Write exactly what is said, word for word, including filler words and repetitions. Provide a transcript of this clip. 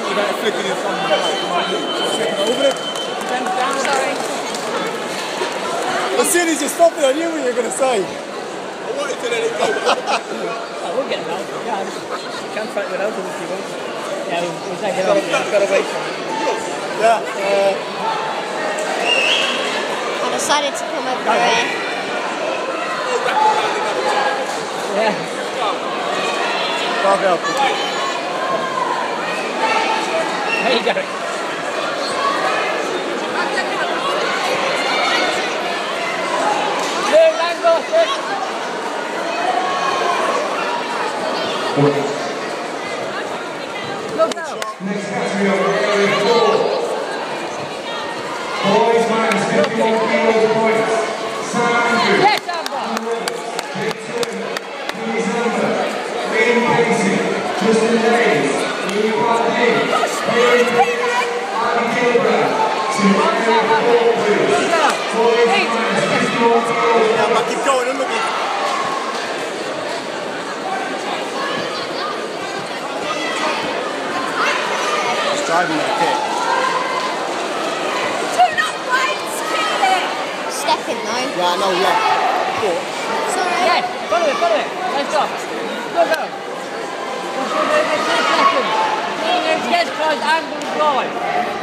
you better flick it in front of the light. Sitting over it. Sorry. As soon as you stop it, I knew what you were going to say. I wanted to let it go. I will get it out. Yeah, you can fight without it if you want. Yeah, we'll, we'll take it off. We've got to wait for it. Yeah. Uh, I decided to come over here. Yeah. Dog out. There you go. Hey, Mango, sit. Look now. Next category of area four. Boys minus fifty-one kilos points. Sam Andrews. Yes, Amber. Louise Amber. Ian Casey. Justin Days. Louis Pardee. Ian Ivy Gilbrand. To area four, please. Boys minus fifty-one kilos Yeah, points. but keep going. I'm looking. He's driving that kid. Do not wait, Keely! Step in though. Yeah, I know, yeah. Sorry. Yes, follow it, follow it. Let's go. Go, go. We'll show you in two seconds. Two minutes, yes, close, angle, drive.